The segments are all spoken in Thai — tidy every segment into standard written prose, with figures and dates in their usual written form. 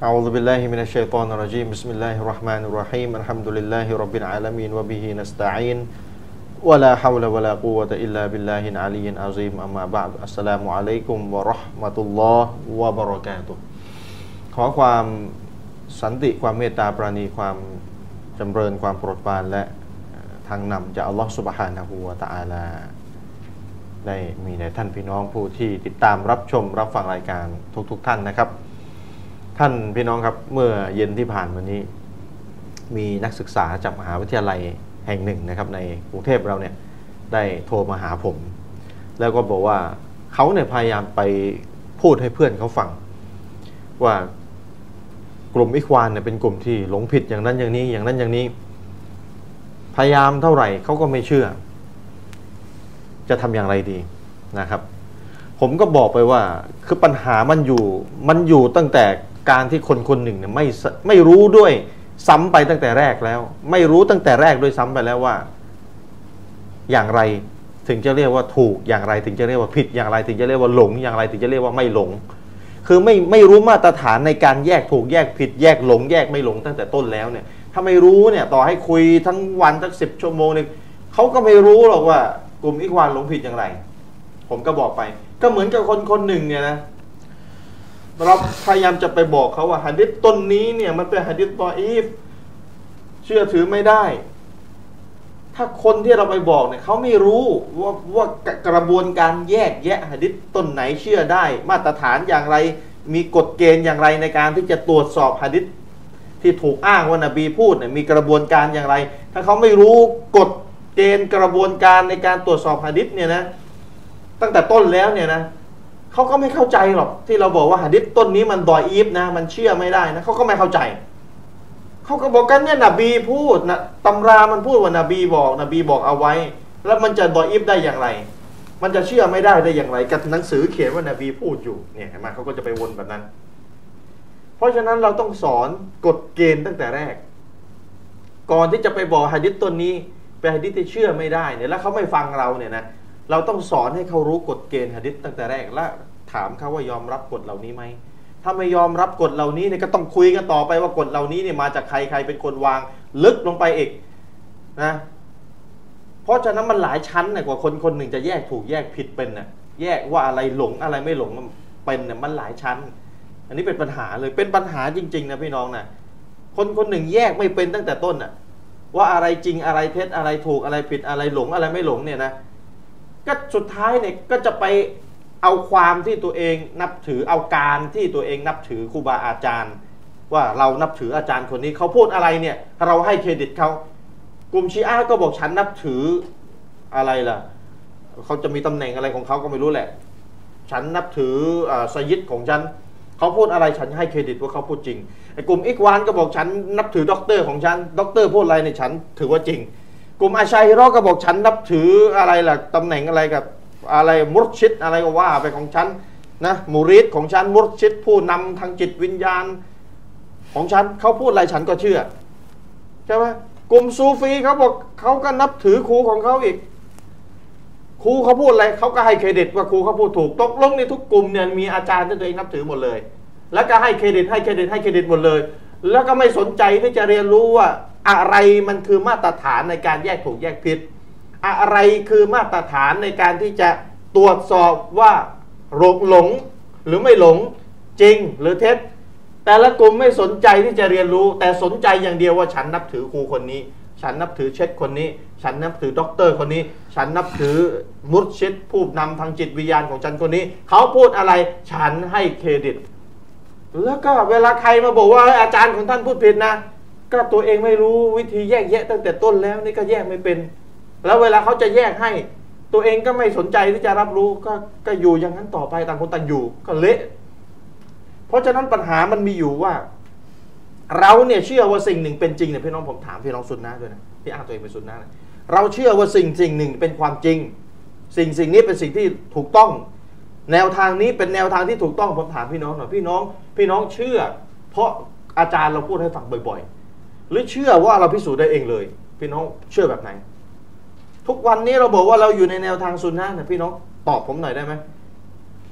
أعوذ بالله من الشيطان الرجيم بسم الله الرحمن الرحيم الحمد لله رب العالمين وبه نستعين ولا حول ولا قوة إلا بالله العلي العظيم أما بعد السلام عليكم ورحمة الله وبركاته ขอความสันติความเมตตาปราณีความจำเริญความโปรดปรานและทางนำจากอัลลอฮฺซุบฮานะฮูวะตะอาลาได้มีในท่านพี่น้องผู้ที่ติดตามรับชมรับฟังรายการทุกท่านนะครับท่านพี่น้องครับเมื่อเย็นที่ผ่านมานี้มีนักศึกษาจากมหาวิทยาลัยแห่งหนึ่งนะครับในกรุงเทพเราเนี่ยได้โทรมาหาผมแล้วก็บอกว่าเขาเนี่ยพยายามไปพูดให้เพื่อนเขาฟังว่ากลุ่มอิควานเนี่ยเป็นกลุ่มที่หลงผิดอย่างนั้นอย่างนี้อย่างนั้นอย่างนี้พยายามเท่าไหร่เขาก็ไม่เชื่อจะทำอย่างไรดีนะครับผมก็บอกไปว่าคือปัญหามันอยู่ตั้งแต่การที่คนคนหนึ่งเนี่ยไม่รู้ด้วยซ้ำไปตั้งแต่แรกแล้วไม่รู้ตั้งแต่แรกด้วยซ้ำไปแล้วว่าอย่างไรถึงจะเรียกว่าถูกอย่างไรถึงจะเรียกว่าผิดอย่างไรถึงจะเรียกว่าหลงอย่างไรถึงจะเรียกว่าไม่หลงคือไม่รู้มาตรฐานในการแยกถูกแยกผิดแยกหลงแยกไม่หลงตั้งแต่ต้นแล้วเนี่ยถ้าไม่รู้เนี่ยต่อให้คุยทั้งวันทั้ง10 ชั่วโมงเนี่ยเขาก็ไม่รู้หรอกว่ากลุ่มอิควานหลงผิดอย่างไรผมก็บอกไปก็เหมือนกับคนคนหนึ่งเนี่ยนะเราพยายามจะไปบอกเขาว่าหะดีษต้นนี้เนี่ยมันเป็นหะดีษฎออีฟเชื่อถือไม่ได้ถ้าคนที่เราไปบอกเนี่ยเขาไม่รู้ว่ากระบวนการแยกแยะหะดีษต้นไหนเชื่อได้มาตรฐานอย่างไรมีกฎเกณฑ์อย่างไรในการที่จะตรวจสอบหะดีษที่ถูกอ้างว่านบีพูดเนี่ยมีกระบวนการอย่างไรถ้าเขาไม่รู้กฎเกณฑ์กระบวนการในการตรวจสอบหะดีษเนี่ยนะตั้งแต่ต้นแล้วเนี่ยนะเขาก็ไม่เข้าใจหรอกที่เราบอกว่าหะดีษต้นนี้มันฎออีฟนะมันเชื่อไม่ได้นะเขาก็ไม่เข้าใจเขาก็บอกกันเนี่ยนบีพูดนะตำรามันพูดว่านบีบอกเอาไว้แล้วมันจะฎออีฟได้อย่างไรมันจะเชื่อไม่ได้อย่างไรกับหนังสือเขียนว่านบีพูดอยู่เนี่ยเห็นไหมเขาก็จะไปวนแบบนั้นเพราะฉะนั้นเราต้องสอนกฎเกณฑ์ตั้งแต่แรกก่อนที่จะไปบอกหะดีษต้นนี้เป็นหะดีษที่เชื่อไม่ได้เนี่ยแล้วเขาไม่ฟังเราเนี่ยนะเราต้องสอนให้เขารู้กฎเกณฑ์หะดีษตั้งแต่แรกและถามเขาว่ายอมรับกฎเหล่านี้ไหมถ้าไม่ยอมรับกฎเหล่านี้เนี่ยก็ต้องคุยกันต่อไปว่ากฎเหล่านี้เนี่ยมาจากใครเป็นคนวางลึกลงไปอีกนะเพราะฉะนั้นมันหลายชั้นนะกว่าคนคนหนึ่งจะแยกถูกแยกผิดเป็นน่ะแยกว่าอะไรหลงอะไรไม่หลงเป็นเนี่ยมันหลายชั้นอันนี้เป็นปัญหาเลยเป็นปัญหาจริงๆนะพี่น้องนะคนคนหนึ่งแยกไม่เป็นตั้งแต่ต้นน่ะว่าอะไรจริงอะไรเท็จอะไรถูกอะไรผิดอะไรหลงอะไรไม่หลงเนี่ยนะก็สุดท้ายเนี่ยก็จะไปเอาความที่ตัวเองนับถือเอาการที่ตัวเองนับถือครูบาอาจารย์ว่าเรานับถืออาจารย์คนนี้เขาพูดอะไรเนี่ยเราให้เครดิตเขากลุ่มชีอะห์ก็บอกฉันนับถืออะไรล่ะเขาจะมีตำแหน่งอะไรของเขาก็ไม่รู้แหละฉันนับถือไซยิดของฉันเขาพูดอะไรฉันให้เครดิตว่าเขาพูดจริงไอ้กลุ่มอิควานก็บอกฉันนับถือด็อกเตอร์ของฉันด็อกเตอร์พูดอะไรเนี่ยฉันถือว่าจริงกลุ่มอาชัยฮิเราะห์ก็บอกฉันนับถืออะไรล่ะตำแหน่งอะไรกับอะไรมุรชิดอะไรก็ว่าไปของฉันนะมุริดของฉันมุรชิดผู้นำทางจิตวิญญาณของฉันเขาพูดอะไรฉันก็เชื่อใช่ไหมกลุ่มซูฟีเขาบอกเขาก็นับถือครูของเขาอีกครูเขาพูดอะไรเขาก็ให้เครดิตว่าครูเขาพูดถูกตกลงในทุกกลุ่มเนี่ยมีอาจารย์ที่ตัวเองนับถือหมดเลยแล้วก็ให้เครดิตหมดเลยแล้วก็ไม่สนใจที่จะเรียนรู้ว่าอะไรมันคือมาตรฐานในการแยกถูกแยกผิดอะไรคือมาตรฐานในการที่จะตรวจสอบว่าหลงหรือไม่หลงจริงหรือเท็จแต่ละกลุ่มไม่สนใจที่จะเรียนรู้แต่สนใจอย่างเดียวว่าฉันนับถือครูคนนี้ฉันนับถือเชคคนนี้ฉันนับถือด็อกเตอร์คนนี้ฉันนับถือมุรชิดผู้นำทางจิตวิญญาณของฉันคนนี้เขาพูดอะไรฉันให้เครดิตแล้วก็เวลาใครมาบอกว่าอาจารย์ของท่านพูดผิดนะก็ตัวเองไม่รู้วิธีแยกแยะตั้งแต่ต้นแล้วนี่ก็แยกไม่เป็นแล้วเวลาเขาจะแยกให้ตัวเองก็ไม่สนใจที่จะรับรู้ก็อยู่อย่างนั้นต่อไปต่างคนต่างอยู่ก็เละเพราะฉะนั้นปัญหามันมีอยู่ว่าเราเนี่ยเชื่อว่าสิ่งหนึ่งเป็นจริงเนี่ยพี่น้องผมถามพี่น้องซุนนะห์ด้วยนะพี่อ้างตัวเองเป็นซุนนะห์นะเราเชื่อว่าสิ่งหนึ่งเป็นความจริงสิ่งนี้เป็นสิ่งที่ถูกต้องแนวทางนี้เป็นแนวทางที่ถูกต้องผมถามพี่น้องหน่อยพี่น้องเชื่อเพราะอาจารย์เราพูดให้ฟังบ่อยๆหรือเชื่อว่าเราพิสูจน์ได้เองเลยพี่น้องเชื่อแบบไหนทุกวันนี้เราบอกว่าเราอยู่ในแนวทางซุนนะห์เนี่ยพี่น้องตอบผมหน่อยได้ไหม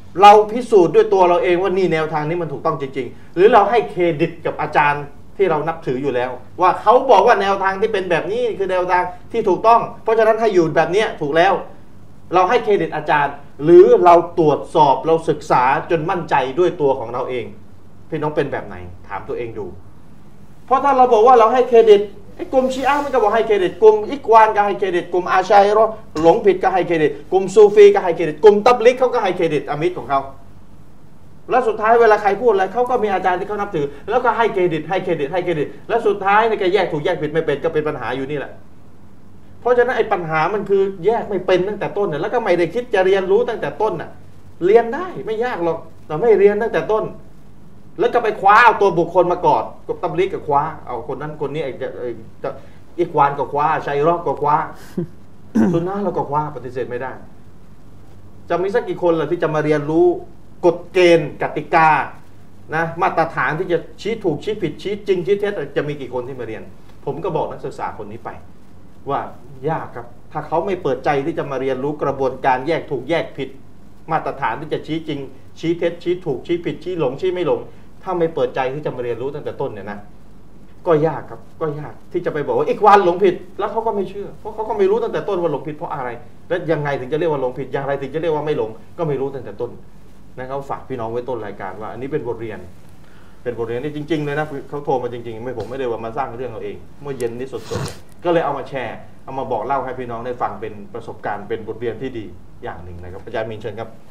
เราพิสูจน์ด้วยตัวเราเองว่านี่แนวทางนี้มันถูกต้องจริงๆหรือเราให้เครดิตกับอาจารย์ที่เรานับถืออยู่แล้วว่าเขาบอกว่าแนวทางที่เป็นแบบนี้คือแนวทางที่ถูกต้องเพราะฉะนั้นให้อยู่แบบนี้ถูกแล้วเราให้เครดิตอาจารย์หรือเราตรวจสอบเราศึกษาจนมั่นใจด้วยตัวของเราเองพี่น้องเป็นแบบไหนถามตัวเองดูเพราะถ้าเราบอกว่าเราให้เครดิตกลุ่มชีอะห์มันก็บอกให้เครดิตกลุ่มอิควานก็ให้เครดิตกลุ่มอาชัยรอหลงผิดก็ให้เครดิตกลุ่มซูฟีก็ให้เครดิตกลุ่มตับลิกเขาก็ให้เครดิตอามิดของเขาแล้วสุดท้ายเวลาใครพูดอะไรเขาก็มีอาจารย์ที่เขานับถือแล้วก็ให้เครดิตแล้วสุดท้ายในการแยกถูกแยกผิดไม่เป็นก็เป็นปัญหาอยู่นี่แหละเพราะฉะนั้นไอ้ปัญหามันคือแยกไม่เป็นตั้งแต่ต้นน่ะแล้วก็ไม่ได้คิดจะเรียนรู้ตั้งแต่ต้นน่ะเรียนได้ไม่ยากหรอกแต่ไม่เรียนตั้งแต่ต้นแล้วก็ไปคว้าเอาตัวบุคคลมากอดกับตับลิกกับคว้าเอาคนนั้นคนนี้อีกวานก็คว้าชัยรอกก็คว้าสุนนะเราก็คว้าปฏิเสธไม่ได้จะมีสักกี่คนล่ะที่จะมาเรียนรู้กฎเกณฑ์กติกานะมาตรฐานที่จะชี้ถูกชี้ผิดชี้จริงชี้เท็จจะมีกี่คนที่มาเรียนผมก็บอกนักศึกษาคนนี้ไปว่ายากครับถ้าเขาไม่เปิดใจที่จะมาเรียนรู้กระบวนการแยกถูกแยกผิดมาตรฐานที่จะชี้จริงชี้เท็จชี้ถูกชี้ผิดชี้หลงชี้ไม่หลงถ้าไม่เปิดใจที่จะมาเรียนรู้ตั้งแต่ต้นเนี่ยนะก็ยากครับก็ยากที่จะไปบอกว่าอีกวันหลงผิดแล้วเขาก็ไม่เชื่อเพราะเขาก็ไม่รู้ตั้งแต่ต้นว่าหลงผิดเพราะอะไรและยังไงถึงจะเรียกว่าหลงผิดอย่างไรถึงจะเรียกว่าไม่หลงก็ไม่รู้ตั้งแต่ต้นนะครับฝากพี่น้องไว้ต้นรายการว่าอันนี้เป็นบทเรียนนี่จริงๆเลยนะเขาโทรมาจริงๆไม่ผมไม่ได้ว่ามาสร้างเรื่องเราเองเมื่อเย็นนี้สดๆก็เลยเอามาแชร์เอามาบอกเล่าให้พี่น้องได้ฟังเป็นประสบการณ์เป็นบทเรียนที่ดีอย่างหนึ่งนะครับอาจารย์มีนเชิญครับ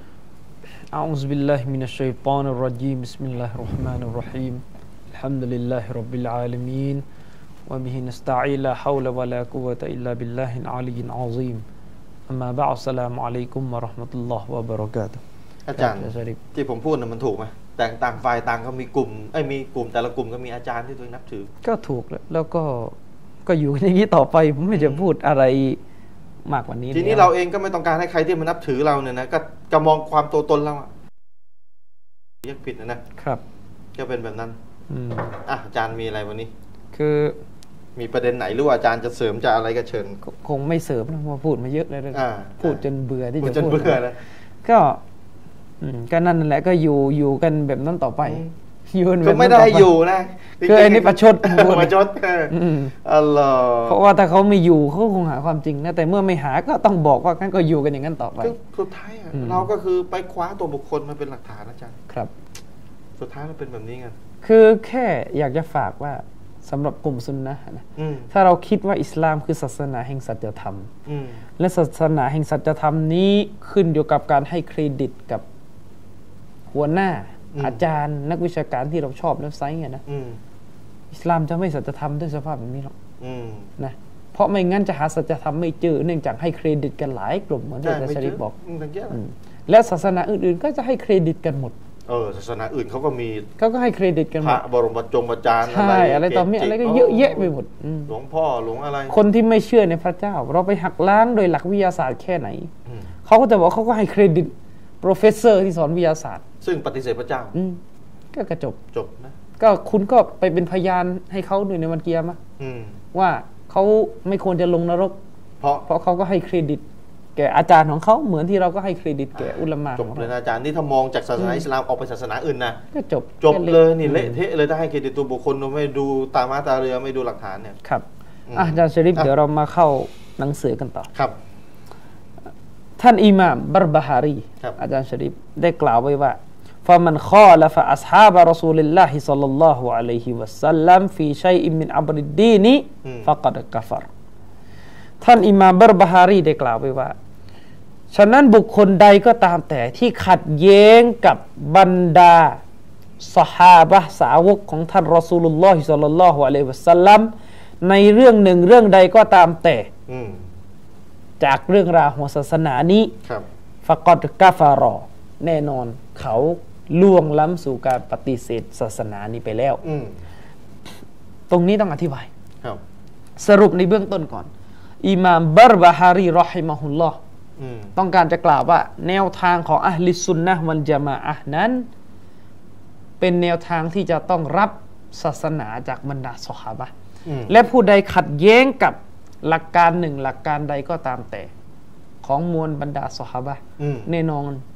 أعوذ بالله من الشيطان الرجيم بسم الله الرحمن الرحيم الحمد لله رب العالمين وبه نستعين لا حول ولا قوة إلا بالله العلي العظيم أما بعد السلام عليكم ورحمة الله وبركاته อาจารย์ที่ผมพูดมันถูกไหมแต่ต่างฝ่ายต่างก็มีกลุ่มมีกลุ่มแต่ละกลุ่มก็มีอาจารย์ที่ตัวเองนับถือก็ถูกแล้วก็อยู่อย่างนี้ต่อไปผมไม่จะพูดอะไรมากกว่านี้ทีนี้เราเองก็ไม่ต้องการให้ใครที่มานับถือเราเนี่ยนะก็มองความตัวตนเราแยกผิดนะครับก็เป็นแบบนั้นอาจารย์มีอะไรวันนี้คือมีประเด็นไหนหรือว่าอาจารย์จะเสริมจะอะไรก็เชิญคงไม่เสริมนะมาพูดมาเยอะเลยพูดจนเบื่อที่จะพูดแล้วก็นั่นแหละก็อยู่กันแบบนั้นต่อไปอยู่ก็ไม่ได้อยู่นะคืออันนี้ประชดประชดอัลลอฮ์เพราะว่าถ้าเขาไม่อยู่เขาคงหาความจริงนะแต่เมื่อไม่หาก็ต้องบอกว่างั้นก็อยู่กันอย่างนั้นต่อไปสุดท้ายเราก็คือไปคว้าตัวบุคคลมาเป็นหลักฐานอาจารย์ครับสุดท้ายเราเป็นแบบนี้กันคือแค่อยากจะฝากว่าสำหรับกลุ่มซุนนะห์นะถ้าเราคิดว่าอิสลามคือศาสนาแห่งสัจธรรมและศาสนาแห่งสัจธรรมนี้ขึ้นอยู่กับการให้เครดิตกับหัวหน้าอาจารย์นักวิชาการที่เราชอบแล้วไซส์นะอิสลามจะไม่สัจธรรมด้วยสภาพแบบนี้หรอกนะเพราะไม่งั้นจะหาสัจธรรมไม่เจอเนื่องจากให้เครดิตกันหลายกลุ่มเหมือนที่อาจารย์ชริฟบอกและศาสนาอื่นๆก็จะให้เครดิตกันหมดศาสนาอื่นเขาก็มีเขาก็ให้เครดิตกันหมดพระบรมจารย์อะไรต่อมีอะไรก็เยอะแยะไปหมดหลวงพ่อหลวงอะไรคนที่ไม่เชื่อในพระเจ้าเราไปหักล้างโดยหลักวิทยาศาสตร์แค่ไหนเขาก็จะบอกเขาก็ให้เครดิตโปรเฟสเซอร์ที่สอนวิทยาศาสตร์ซึ่งปฏิเสธพระเจ้าก็กระจบนะก็คุณก็ไปเป็นพยานให้เขาด้วยในวันเกียรติว่าเขาไม่ควรจะลงนรกเพราะเขาก็ให้เครดิตแก่อาจารย์ของเขาเหมือนที่เราก็ให้เครดิตแก่อุลามะจบเลยนะอาจารย์นี่ถ้ามองจากศาสนาอิสลามออกไปศาสนาอื่นนะก็จบเลยนี่เละเทะเลยถ้าให้เครดิตตัวบุคคลไม่ดูตามาตาเรือไม่ดูหลักฐานเนี่ยครับอาจารย์ชริฟเดี๋ยวเรามาเข้าหนังสือกันต่อครับท่านอิหม่ามบัรบะฮารีอาจารย์ชริฟได้กล่าวไว้ว่าفمن خالف أصحاب رسول الله صلى الله عليه وسلم في شيء من أمر الدين فقد كفر ท่านอิหม่ามบัรบะฮารีได้กล่าวไว้ว่าฉะนั้นบุคคลใดก็ตามแต่ที่ขัดแย้งกับบรรดาซอฮาบะห์สาวกของท่านรอซูลุลลอฮิศ็อลลัลลอฮุอะลัยฮิวะซัลลัมในเรื่องหนึ่งเรื่องใดก็ตามแต่จากเรื่องราวของศาสนานี้ฟะกอดกะฟารอแน่นอนเขาล่วงล้ำสู่การปฏิเสธศาสนานี้ไปแล้วตรงนี้ต้องอธิบายสรุปในเบื้องต้นก่อนอิหม่ามบัรบะฮารีรอฮิมะฮุลลอฮ์ต้องการจะกล่าวว่าแนวทางของอะห์ลิสซุนนะฮ์วัลญะมาอะฮ์นั้นเป็นแนวทางที่จะต้องรับศาสนาจากบรรดาซอฮาบะห์และผู้ใดขัดแย้งกับหลักการหนึ่งหลักการใดก็ตามแต่ของมวลบรรดาซอฮาบะห์แน่นอน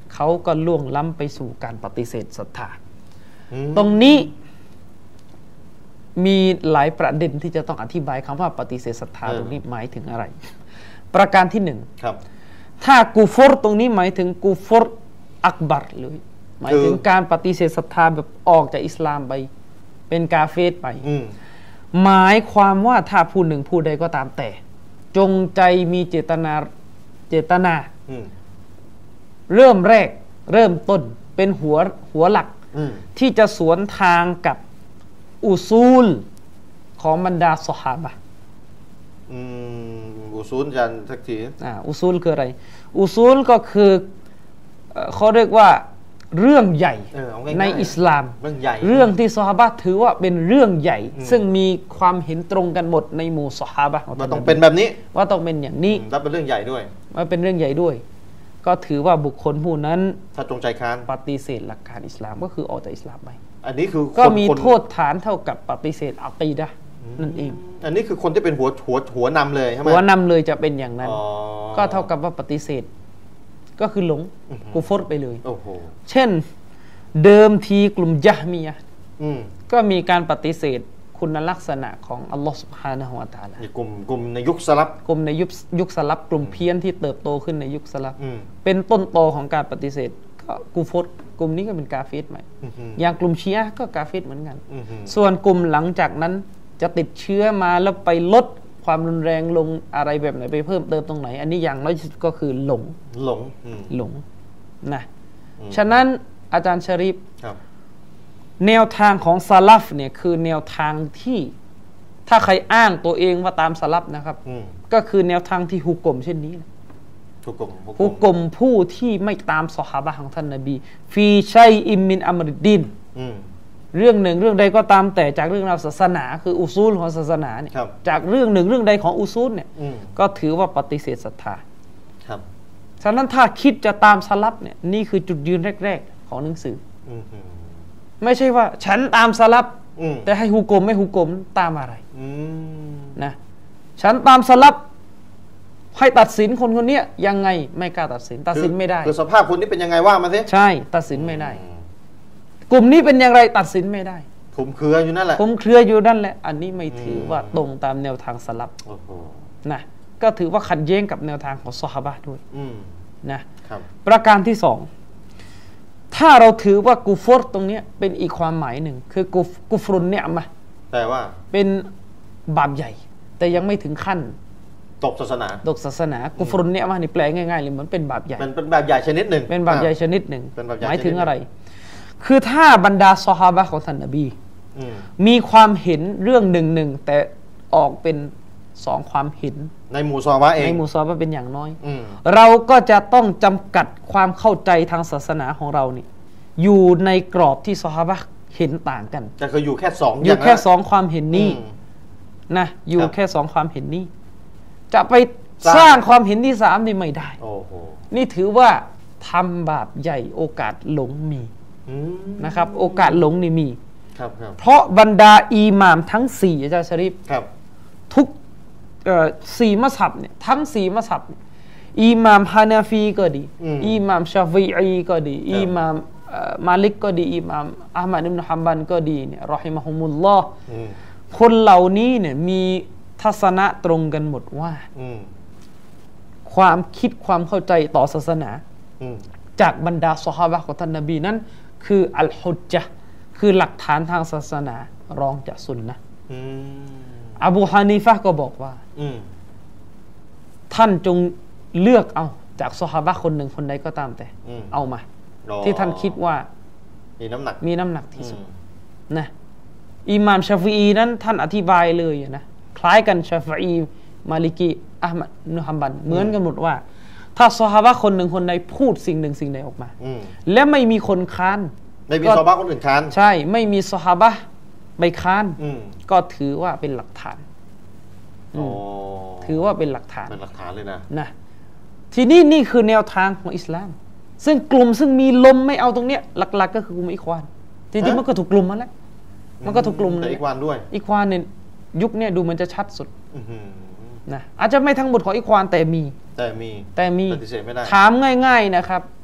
เขาก็ล่วงล้ำไปสู่การปฏิเสธศรัทธาตรงนี้มีหลายประเด็นที่จะต้องอธิบายคำว่าปฏิเสธศรัทธาตรงนี้หมายถึงอะไรประการที่หนึ่งถ้ากูฟรตรงนี้หมายถึงกูฟรอักบัรเลยหมายถึงการปฏิเสธศรัทธาแบบออกจากอิสลามไปเป็นกาเฟรไปหมายความว่าถ้าผู้หนึ่งผู้ใดก็ตามแต่จงใจมีเจตนาเริ่มแรกเริ่มต้นเป็นหัวหลักที่จะสวนทางกับอุซูลของบรรดาซอฮาบะห์อุซูลจันสักทีอุซูลคืออะไรอุซูลก็คือเขาเรียกว่าเรื่องใหญ่ในอิสลามเรื่องที่ซอฮาบะห์ถือว่าเป็นเรื่องใหญ่ซึ่งมีความเห็นตรงกันหมดในหมู่ซอฮาบะห์ว่าต้องเป็นแบบนี้ว่าต้องเป็นอย่างนี้และเป็นเรื่องใหญ่ด้วยว่าเป็นเรื่องใหญ่ด้วยก็ถือว่าบุคคลผู้นั้นถ้าจงใจค้านปฏิเสธหลักการอิสลามก็คือออกจากอิสลามไปอันนี้คือก็มีโทษฐานเท่ากับปฏิเสธอะกีดะห์นั่นเองอันนี้คือคนที่เป็นหัวนำเลยใช่ไหมหัวนำเลยจะเป็นอย่างนั้นก็เท่ากับว่าปฏิเสธก็คือหลงกุฟรไปเลยเช่นเดิมทีกลุ่มยะฮ์มียะห์ก็มีการปฏิเสธคุณลักษณะของอัลลอฮฺซุบฮานะฮูวะตะอาลากลุ่มในยุคสลับกลุ่มในยุคสลับกลุ่มเพี้ยนที่เติบโตขึ้นในยุคสลับเป็นต้นตอของการปฏิเสธก็กุฟรกลุ่มนี้ก็เป็นกาเฟรใหม่อย่างกลุ่มชีอะห์ก็กาเฟรเหมือนกันส่วนกลุ่มหลังจากนั้นจะติดเชื้อมาแล้วไปลดความรุนแรงลงอะไรแบบไหนไปเพิ่มเติมตรงไหนอันนี้อย่างน้อยที่สุดก็คือหลงนะฉะนั้นอาจารย์ชะรีฟแนวทางของซะลัฟเนี่ยคือแนวทางที่ถ้าใครอ้างตัวเองว่าตามซะลัฟนะครับก็คือแนวทางที่ฮุกมเช่นนี้ฮุกมผู้ที่ไม่ตามซอฮาบะห์ของท่านนบีฟีชัยอิมมินอัมริดดินเรื่องหนึ่งเรื่องใดก็ตามแต่จากเรื่องราวศาสนาคืออุซูลของศาสนาเนี่ยจากเรื่องหนึ่งเรื่องใดของอุซูลเนี่ยก็ถือว่าปฏิเสธศรัทธาฉะนั้นถ้าคิดจะตามซะลัฟเนี่ยนี่คือจุดยืนแรกๆของหนังสือไม่ใช่ว่าฉันตามซะลัฟแต่ให้ฮุกมไม่ฮุกมตามอะไรนะฉันตามซะลัฟให้ตัดสินคนนี้ยังไงไม่กล้าตัดสินไม่ได้คือสภาพคนนี้เป็นยังไงว่ามาสิใช่ตัดสินไม่ได้กลุ่มนี้เป็นอย่างไรตัดสินไม่ได้คุมเครืออยู่นั่นแหละอันนี้ไม่ถือว่าตรงตามแนวทางสลับนะก็ถือว่าขัดแย้งกับแนวทางของซอฮาบะห์ด้วยนะประการที่สองถ้าเราถือว่ากุฟรตรงนี้เป็นอีกความหมายหนึ่งคือกุฟรุนเนี่ยมะแต่ว่าเป็นบาปใหญ่แต่ยังไม่ถึงขั้นตกศาสนากุฟรุนเนี่ยมะนี่แปลง่ายๆเลยเหมือนเป็นบาปใหญ่เป็นบาปใหญ่ชนิดหนึ่งหมายถึงอะไรคือถ้าบรรดาซอฮาบะห์ของท่านนบีมีความเห็นเรื่องหนึ่งแต่ออกเป็นสองความเห็นในหมู่ซอฮาบะห์เองในหมู่ซอฮาบะห์เป็นอย่างน้อยเราก็จะต้องจำกัดความเข้าใจทางศาสนาของเรานี่อยู่ในกรอบที่ซอฮาบะห์เห็นต่างกันแต่คืออยู่แค่สองอยู่แค่สองความเห็นนี้นะอยู่แค่สองความเห็นนี้จะไปสร้างความเห็นที่สามนี่ไม่ได้นี่ถือว่าทำบาปใหญ่โอกาสหลงมีนะครับโอกาสหลงนี่มีเพราะบรรดาอิหม่ามทั้งสี่อาจารย์ชะรีฟทุกสี่มัซฮับเนี่ยทั้งสี่มัซฮับอิหม่ามฮานาฟีก็ดีอิหม่ามชาฟิอีก็ดีอิหม่ามมาลิกก็ดีอิหม่ามอะห์มัดอิบนุฮัมบัลก็ดีเนี่ยรอฮิมะฮุมุลลอฮ์คนเหล่านี้เนี่ยมีทัศนะตรงกันหมดว่าความคิดความเข้าใจต่อศาสนาจากบรรดาซอฮาบะห์ของท่านนบีนั้นคืออัลฮุจญะห์คือหลักฐานทางศาสนารองจากซุนนะห์อบูฮานีฟะห์ก็บอกว่าท่านจงเลือกเอาจากซอฮาบะห์คนหนึ่งคนใดก็ตามแต่เอามาที่ท่านคิดว่ามีน้ำหนักที่สุดนะอิหม่ามชาฟิอีนั้นท่านอธิบายเลยนะคล้ายกันชาฟิอีมาลิกีอะห์มัดอิบนุฮัมบัลเหมือนกันหมดว่าถ้าซอฮาบะห์คนหนึ่งคนใดพูดสิ่งหนึ่งสิ่งใดออกมาและไม่มีคนค้านไม่มีซอฮาบะห์คนอื่นค้านใช่ไม่มีซอฮาบะห์ไปค้านก็ถือว่าเป็นหลักฐานถือว่าเป็นหลักฐานเลยนะทีนี้นี่คือแนวทางของอิสลามซึ่งกลุ่มซึ่งมีลมไม่เอาตรงเนี้ยหลักๆก็คือกลุ่มอิควานจริงๆมันก็ถูกกลุ่มมาแล้วมันก็ถูกกลุ่มเลยอิควานด้วยอิควานเนี่ยยุคนี้ดูมันจะชัดสุดนะอาจจะไม่ทั้งหมดของอิควานแต่มีปฏิเสธไม่ได้ถามง่ายๆนะครับ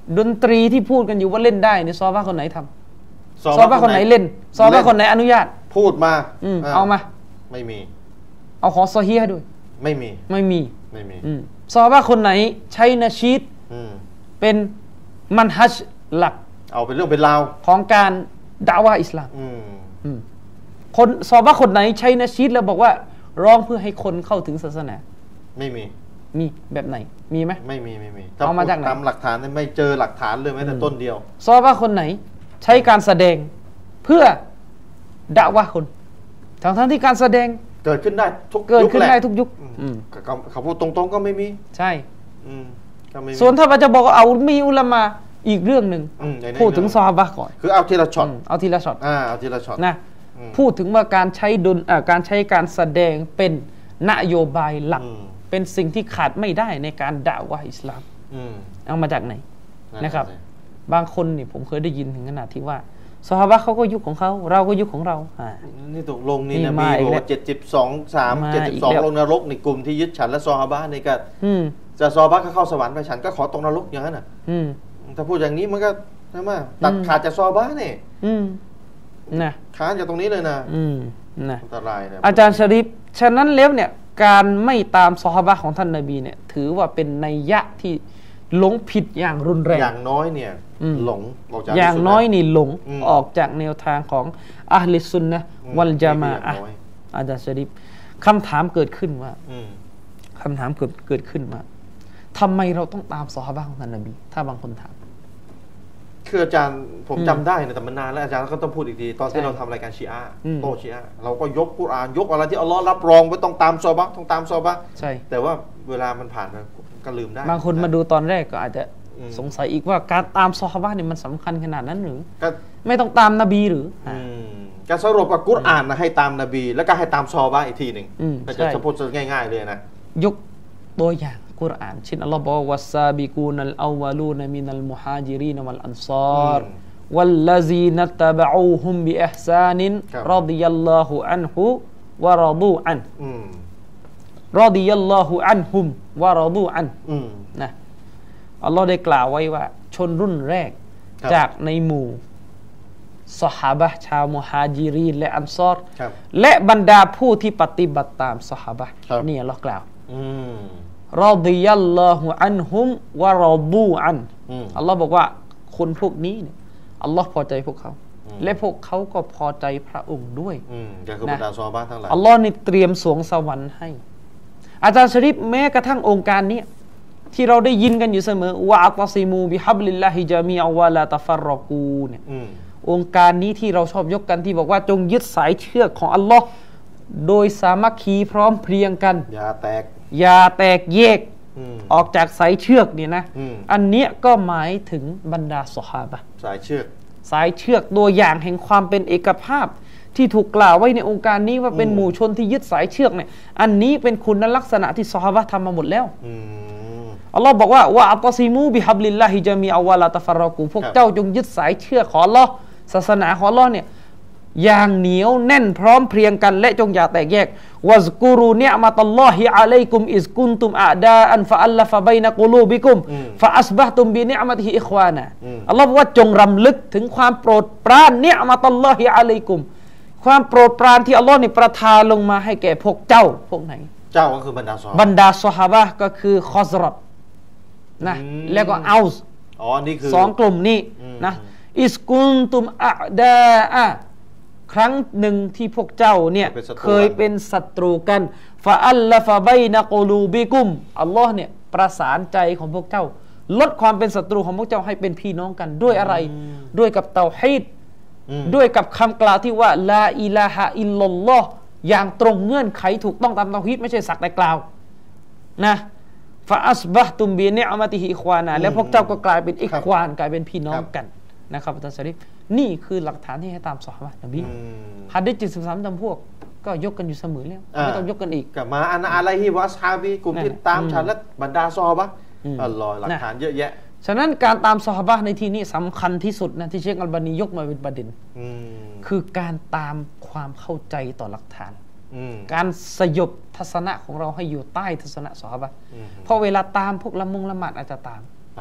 ดนตรีที่พูดกันอยู่ว่าเล่นได้เนี่ยซอฮาบะห์คนไหนทำซอฮาบะห์คนไหนเล่นซอฮาบะห์คนไหนอนุญาตพูดมาเอามาไม่มีเอาของซอฮีฮ์ด้วยไม่มีซอฮาบะห์คนไหนใช้นะชีดเป็นมันฮัจหลักเอาเป็นเรื่องเป็นราวของการดะวะห์อิสลามคนซอฮาบะห์คนไหนใช้นะชีดแล้วบอกว่าร้องเพื่อให้คนเข้าถึงศาสนาไม่มีแบบไหนมีไหมไม่มีเอามาจากไหนตามหลักฐานไม่เจอหลักฐานเลยแม้แต่ต้นเดียวซอฮาบะห์คนไหนใช้การแสดงเพื่อดะวะห์คนทั้งที่การแสดงเกิดขึ้นได้ทุกยุคเขาพูดตรงๆก็ไม่มีใช่ส่วนถ้าเราจะบอกว่าเอามีอุลามะอีกเรื่องหนึ่งพูดถึงซอฮาบะห์ก่อนคือเอาทีละช็อตเอาทีละช็อตนะพูดถึงว่าการใช้การแสดงเป็นนโยบายหลักเป็นสิ่งที่ขาดไม่ได้ในการดะวะห์อิสลามเอามาจากไหนนะครับบางคนนี่ผมเคยได้ยินถึงขนาดที่ว่าซอฮาบะห์เขาก็ยุคของเขาเราก็ยุคของเรานี่ตกลงนี่นะมีบอกว่า72 ลงนรกในกลุ่มที่ยึดฉันและซอฮาบะห์นี่ก็จะซอฮาบะห์ก็เข้าสวรรค์ไปฉันก็ขอตกนรกอย่างนั้นน่ะถ้าพูดอย่างนี้มันก็ใช่ไหมตัดขาดจากซอฮาบะห์นี่นะขาดจากตรงนี้เลยนะอันตรายนะอาจารย์ชะรีฟฉะนั้นแล้วเนี่ยการไม่ตามซอฮาบะห์ของท่านนบีเนี่ยถือว่าเป็นนัยยะที่หลงผิดอย่างรุนแรงอย่างน้อยเนี่ยหลงอย่างน้อยนี่หลงออกจากแนวทางของอะห์ลิสซุนนะห์วัลญะมาอะห์อาจารย์ชะรีฟคำถามเกิดขึ้นว่าเกิดขึ้นว่าทำไมเราต้องตามซอฮาบะห์ของท่านนบีถ้าบางคนถามคืออาจารย์ผมจำได้นะแต่มันนานแล้วอาจารย์ก็ต้องพูดอีกทีตอนที่เราทำรายการชีอะห์โตชีอะห์เราก็ยกกุรอานยกอะไรที่อัลเลาะห์รับรองว่าต้องตามซอฮาบะห์ต้องตามซอฮาบะห์ใช่แต่ว่าเวลามันผ่านไปก็ลืมได้บางคนมาดูตอนแรกก็อาจจะสงสัยอีกว่าการตามซอฮาบะห์เนี่ยมันสำคัญขนาดนั้นหรือไม่ต้องตามนบีหรือการสรุปกับกุรอานนะให้ตามนบีแล้วก็ให้ตามซอฮาบะห์อีกทีนึงก็จะพูดง่ายๆเลยนะยกตัวอย่างกุรอานเช่นอัลลอฮ์บอกวัสซาบิกูนัลอวัลูนมินัลมุฮาญิรินวัลอันซารวัลลซีนัตตะบะอูฮุมบิอิห์ซานินรอฎิยัลลอฮุอันฮุวะรอฎูอันรอฎิยัลลอฮุอันฮุมวะรอฎูอันนะอัลลอฮ์ได้กล่าวไว้ว่าชนรุ่นแรกจากในหมู่ซอฮาบะห์ชาวมุฮาญิรินและอันซอรและบรรดาผู้ที่ปฏิบัติตามซอฮาบะห์นี่อัลลอฮ์กล่าวรอฎิยัลลอฮุอันฮุมวะรอฎูอันอัลลอฮ์บอกว่าคนพวกนี้เนี่ยอัลลอฮ์พอใจพวกเขาและพวกเขาก็พอใจพระองค์ด้วยก็คือบรรดาซอฮาบะห์ทั้งหลายอัลลอฮ์นี่เตรียมสวงสวรรค์ให้อาจารย์ชะรีฟแม้กระทั่งองค์การนี้ที่เราได้ยินกันอยู่เสมอวะอัตซิมูบิฮับลิลลาฮิญะมีอะวะลาตะฟัรรอกูเนี่ยองค์การนี้ที่เราชอบยกกันที่บอกว่าจงยึดสายเชือกของอัลลอฮ์โดยสามัคคีพร้อมเพรียงกันอย่าแตกแยกออกจากสายเชือกนี่นะอันเนี้ยก็หมายถึงบรรดาซอฮาบะห์สายเชือกตัวอย่างแห่งความเป็นเอกภาพที่ถูกกล่าวไว้ในองค์การนี้ว่าเป็นหมู่ชนที่ยึดสายเชือกเนี่ยอันนี้เป็นคุณลักษณะที่ซอฮาบะห์ทำมาหมดแล้วอัลลอฮ์บอกว่าวะอัตซิมูบิฮับลิลลาฮิญะมีอะวะลาตะฟัรรอกูพวกเจ้าจงยึดสายเชือกของอัลลอฮ์ศาสนาของอัลลอฮ์เนี่ยอย่างเหนียวแน่นพร้อมเพรียงกันและจงอย่าแตกแยกวัซกุรูนิอ์มะตัลลอฮิอะลัยกุมอิซกุนตุมอะดาอันฟะอัลลฟะบัยนะกุลูบิกุมฟะอัศบะฮ์ตุมบินิอ์มะติฮิอิควานะอัลลอฮ์บอกว่าจงรำลึกถึงความโปรดปรานนิอ์มะตัลลอฮิอะลัยกุมความโปรดปรานที่อัลลอฮ์นี่ประทานลงมาให้แก่พวกเจ้าพวกไหนเจ้าก็คือบรรดาซอฮาบะห์ก็คือคอซรอตนะแล้วก็เอาส์นี่คือสองกลุ่มนี้นะอิสกุนตุมอะดาอะครั้งหนึ่งที่พวกเจ้าเนี่ยเคยเป็นศัตรูกันฟะอัลลฟะบัยนะกุลูบิกุมอัลลอฮ์เนี่ยประสานใจของพวกเจ้าลดความเป็นศัตรูของพวกเจ้าให้เป็นพี่น้องกันด้วยอะไรด้วยกับเตาฮีดด้วยกับคำกล่าวที่ว่าลาอิลาฮะอิลลัลลอฮ์อย่างตรงเงื่อนไขถูกต้องตามเตาฮีดไม่ใช่สักแต่กล่าวนะฟะอัศบะฮ์ตุมบินิอ์มะติฮิอิควานะแล้วพวกเจ้าก็กลายเป็นอิควานกลายเป็นพี่น้องกันนะครับอาจารย์ชะรีฟนี่คือหลักฐานที่ให้ตามซอฮาบะห์นบีหะดีษ73จำพวกก็ยกกันอยู่เสมอแล้วไม่ต้องยกกันอีกกับมาอันอะลัยฮิวะอัศฮาบีกลุ่มที่ตามฉันและบรรดาซอฮาบะห์อัลลอฮ์หลักฐานเยอะแยะฉะนั้นการตามซอฮาบะห์ในที่นี้สำคัญที่สุดนะที่เชคอัลบานียกมาเป็นประเด็นคือการตามความเข้าใจต่อหลักฐานการสยบทัศนะของเราให้อยู่ใต้ทัศนะซอฮาบะห์เพราะเวลาตามพวกละมุงละหมาดอาจจะตาม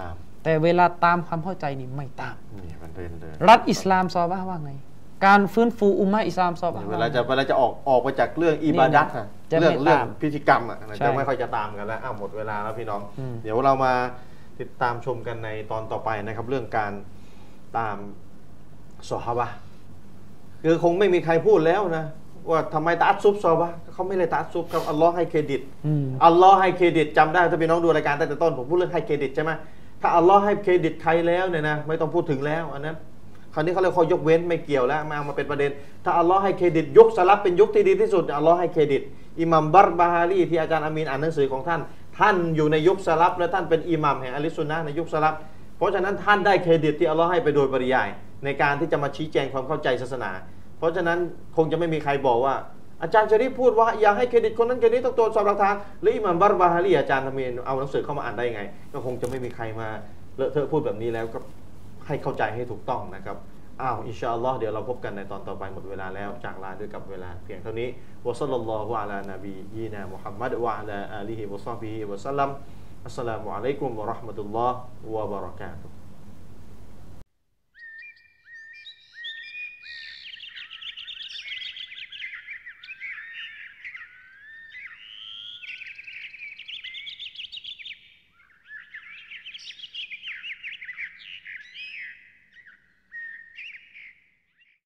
แต่เวลาตามความเข้าใจนี่ไม่ตามนี่มันเป็นเลยรัฐอิสลามซอฮาบะห์ว่าไงการฟื้นฟูอุมมะฮ์อิสลามซอฮาบะห์เวลาจะออกไปจากเรื่องอิบาดัตนะจะไม่เรื่องตามพิธีกรรมอ่ะใช่จะไม่ค่อยจะตามกันแล้วหมดเวลาแล้วพี่น้องอืมเดี๋ยวเรามาติดตามชมกันในตอนต่อไปนะครับ เรื่องการตามซอฮาบะห์คือคงไม่มีใครพูดแล้วนะว่าทำไมตะอัสซุบซอฮาบะห์เขาไม่เลยตะอัสซุบครับอัลลอฮ์ให้เครดิต อัลลอฮ์ให้เครดิตจำได้ถ้าพี่น้องดูรายการตั้งแต่ต้นผมพูดเรื่องให้เครดิตใช่ไหมถ้าอัลลอฮ์ให้เครดิตใครแล้วเนี่ยนะไม่ต้องพูดถึงแล้วอันนั้นคราวนี้เขาเรียกข้อยกเว้นไม่เกี่ยวแล้วมาเอามาเป็นประเด็นถ้าอัลลอฮ์ให้เครดิตยุคสลับเป็นยุคที่ดีที่สุดอัลลอฮ์ให้เครดิตอิหมัมบัรบาฮารีที่อาจารย์อามีนอ่านหนังสือของท่านอยู่ในยุคสลับและท่านเป็นอิหมัมแห่งอะลิซุนนะห์ในยุคสลับเพราะฉะนั้นท่านได้เครดิตที่อัลลอฮ์ให้ไปโดยปริยายในการที่จะมาชี้แจงความเข้าใจศาสนาเพราะฉะนั้นคงจะไม่มีใครบอกว่าอาจารย์ชะรีฟพูดว่าอย่าให้เครดิตคนนั้นคนนี้ต้องตรวจสอบหลักฐานหรืออิหม่ามบัรบาฮารีอาจารย์ทำเองเอาหนังสือเข้ามาอ่านได้ไงก็คงจะไม่มีใครมาเลอะเทอะพูดแบบนี้แล้วก็ให้เข้าใจให้ถูกต้องนะครับอินชาอัลลอฮ์เดี๋ยวเราพบกันในตอนต่อไปหมดเวลาแล้วจากลาด้วยกับเวลาเพียงเท่านี้วะซัลลัลลอฮุอะลานบียีนามุฮัมมัดวะอะลาอาลีฮิวะศอฮบิฮิวะซัลลัมอัสสลามุอะลัยกุมวะเราะห์มะตุลลอฮ์วะบะเราะกาตุฮ์